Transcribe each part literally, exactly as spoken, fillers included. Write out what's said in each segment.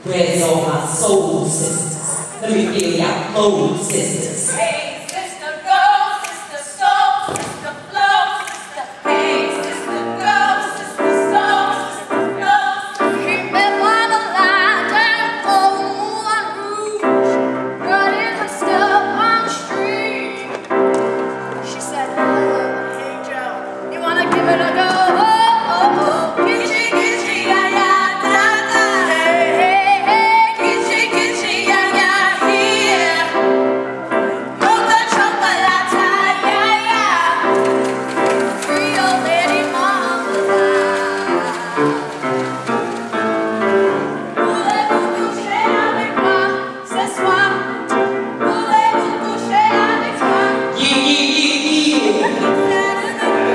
Where's all my soul sisters? Let me feel your flow, sisters. Hey, sister, go, sister, soul, sister, flow, sister. Hey, sister, go, sister, soul, sister, flow. Remember the line down on Moulin Rouge, running her stuff on the street. She said, oh, hey, Joe, you wanna give it a go? Oh, oh, oh, gitchy, gitchy, yeah, yeah, da, da. Hey, hey, hey, gitchy, gitchy, yeah, yeah, yeah. Mocha chocolate, yeah, yeah. Free old lady marmalade. Voulez-vous coucher avec moi ce soir? Voulez-vous coucher avec moi? Yeah, yeah, yeah, yeah.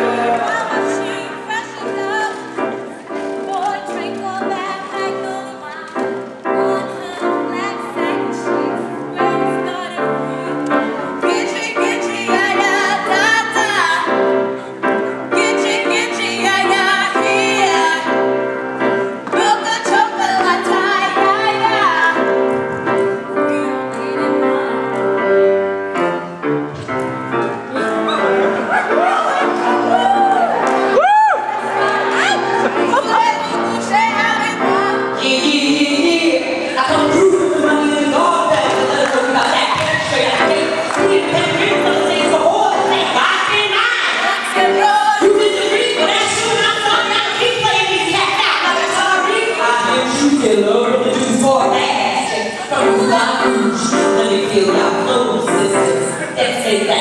Let me feel your flow, sisters. Let's take that.